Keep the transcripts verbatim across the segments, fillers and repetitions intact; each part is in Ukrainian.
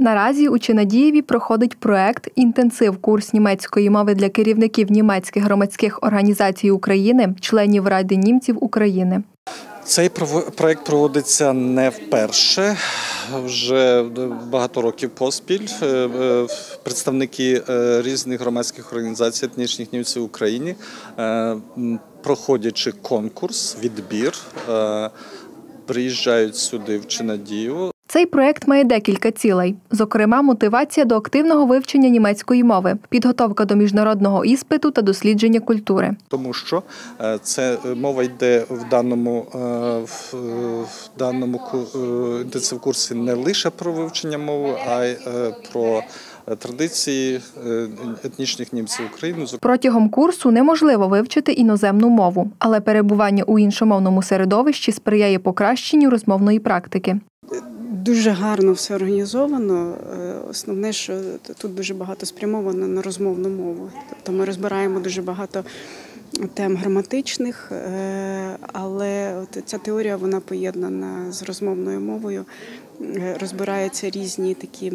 Наразі у Чинадієві проходить проект «Інтенсив-курс німецької мови для керівників німецьких громадських організацій України, членів Ради німців України». Цей проєкт проводиться не вперше, вже багато років поспіль. Представники різних громадських організацій етнічних німців в Україні, проходячи конкурс, відбір, приїжджають сюди в Чинадіїв. Цей проєкт має декілька цілей. Зокрема, мотивація до активного вивчення німецької мови, підготовка до міжнародного іспиту та дослідження культури. Тому що це мова йде в даному, в даному інтенсив-курсі не лише про вивчення мови, а й про традиції етнічних німців України. Протягом курсу неможливо вивчити іноземну мову, але перебування у іншомовному середовищі сприяє покращенню розмовної практики. Дуже гарно все організовано. Основне, що тут дуже багато спрямовано на розмовну мову. Тобто ми розбираємо дуже багато тем граматичних, але ця теорія, вона поєднана з розмовною мовою. Розбираються різні такі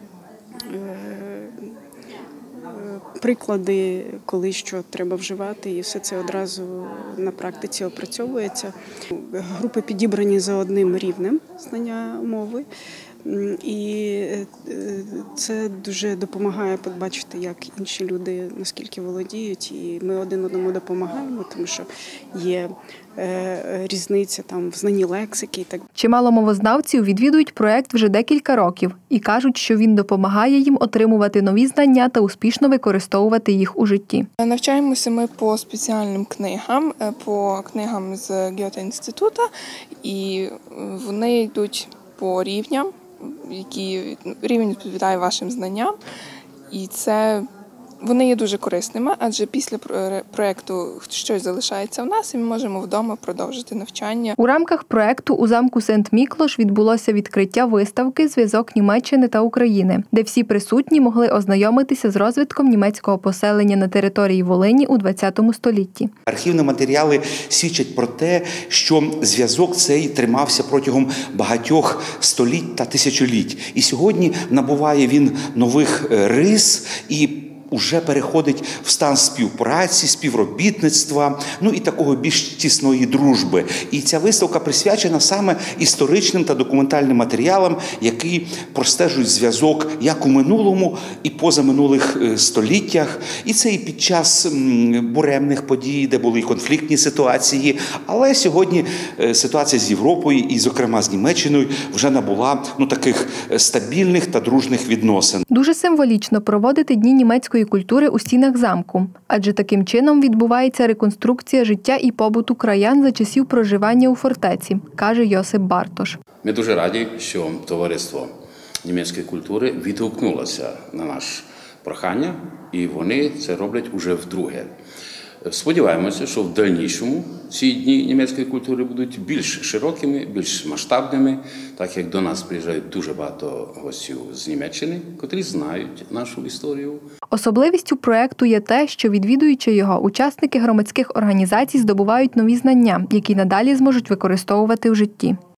приклади, коли що треба вживати, і все це одразу на практиці опрацьовується. Групи підібрані за одним рівнем знання мови, і це дуже допомагає побачити, як інші люди наскільки володіють, і ми один одному допомагаємо, тому що є різниця там в знанні лексики і так. Чимало мовознавців відвідують проєкт вже декілька років і кажуть, що він допомагає їм отримувати нові знання та успішно використовувати їх у житті. Навчаємося ми по спеціальним книгам, по книгам з Гьоте-інституту, і вони йдуть по рівням, які рівень відповідає вашим знанням, і це вони є дуже корисними, адже після проєкту щось залишається в нас, і ми можемо вдома продовжити навчання. У рамках проєкту у замку Сент-Міклош відбулося відкриття виставки «Зв'язок Німеччини та України», де всі присутні могли ознайомитися з розвитком німецького поселення на території Волині у ХХ столітті. Архівні матеріали свідчать про те, що зв'язок цей тримався протягом багатьох століть та тисячоліть. І сьогодні набуває він нових рис і уже переходить в стан співпраці, співробітництва, ну і такого більш тісної дружби. І ця виставка присвячена саме історичним та документальним матеріалам, які простежують зв'язок як у минулому і позаминулих століттях. І це і під час буремних подій, де були конфліктні ситуації, але сьогодні ситуація з Європою і, зокрема, з Німеччиною вже набула ну, таких стабільних та дружних відносин. Дуже символічно проводити Дні німецької культури у стінах замку, адже таким чином відбувається реконструкція життя і побуту краян за часів проживання у фортеці, каже Йосип Бартош. Ми дуже раді, що товариство німецької культури відгукнулося на наше прохання, і вони це роблять уже вдруге. Сподіваємося, що в дальнішому ці дні німецької культури будуть більш широкими, більш масштабними, так як до нас приїжджають дуже багато гостів з Німеччини, котрі знають нашу історію. Особливістю проєкту є те, що відвідуючи його, учасники громадських організацій здобувають нові знання, які надалі зможуть використовувати в житті.